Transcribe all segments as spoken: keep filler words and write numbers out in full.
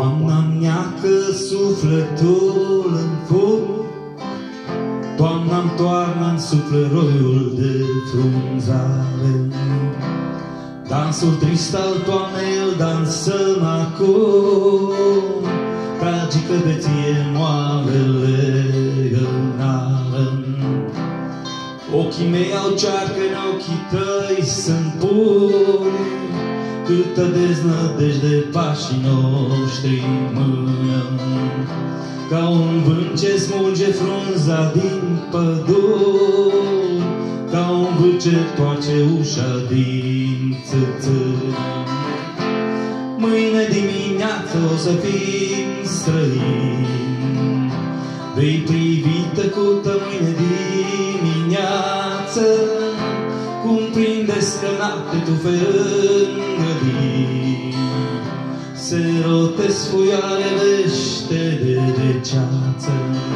Toamna-mi neacă sufletul în foc, toamna-mi toarnă-n suflet roiul de frunzare. Dansul trist al toamnei îl dansăm acum, tragică beție moarele înară. Ochii mei au cearcă, în ochii tăi sunt puri, câtă deznădejde pașii noștri mână. Ca un vânt ce smulge frunza din păduri, ca un vânt ce toarce ușa din țâțâni. Mâine dimineață o să fim străini, vei privi tăcută mâine dimineață, cum prinde scănate tufe în grădini. Se rotesc fuioare vește de ceață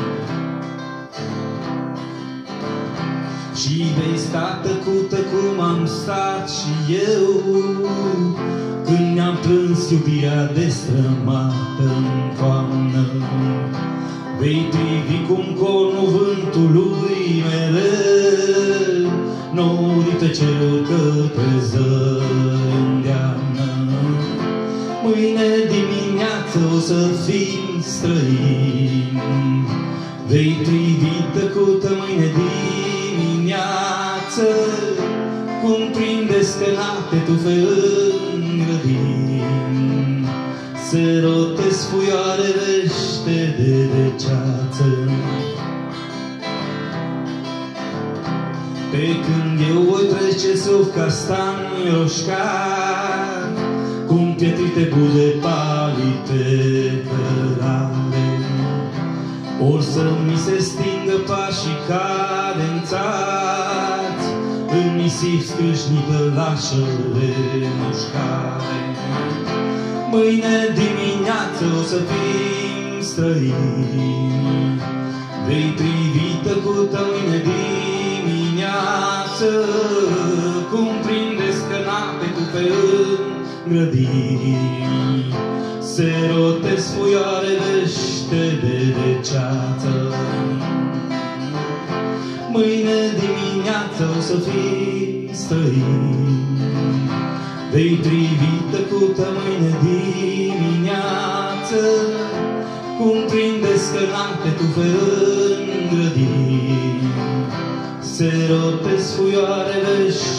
și vei sta tăcută cum am stat și eu, când ne-am plâns iubirea destrămată în toamnă. Vei privi cum cornul vântului mereu norii pe ceruri către zări îndeamnă. Mâine dimineață o să fim străini, vei privi tăcută mâine dimineață, cum prinde scănate tufe în grădini. Se rotesc fuioare vește de ceață. Pe când eu voi trece sub castani roșcat, cum pietrite buze palite cărare, or să mi se stingă pașii cadențați, în nisip scrâșnită lașele mușcare. Mâine dimineață o să fim străini, vei privi tăcută mâine dimineață, cum prinde scănate tufe în grădini. Se rotesc fuioare vește de ceață. Mâine dimineață o să fim străini, vei privi tăcută mâine dimineață, cum prinde scănate tufe în grădini. Se rotesc fuioare vește